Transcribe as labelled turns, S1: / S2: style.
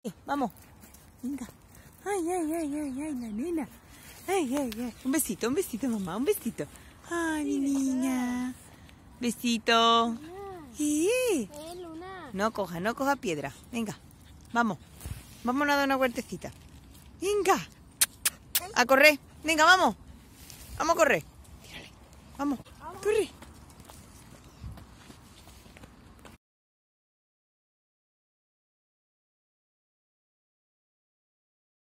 S1: Vamos. Venga. Ay, ay, ay, ay, ay, la nena. Ay, ay, ay. Un besito, mamá, un besito. Ay, mi niña. Besito. ¿Qué?
S2: Luna.
S1: No coja piedra. Venga, vamos. Vámonos a dar una vueltecita. Venga. A correr. Venga, vamos. Vamos a correr. Tírale. Vamos. Corre.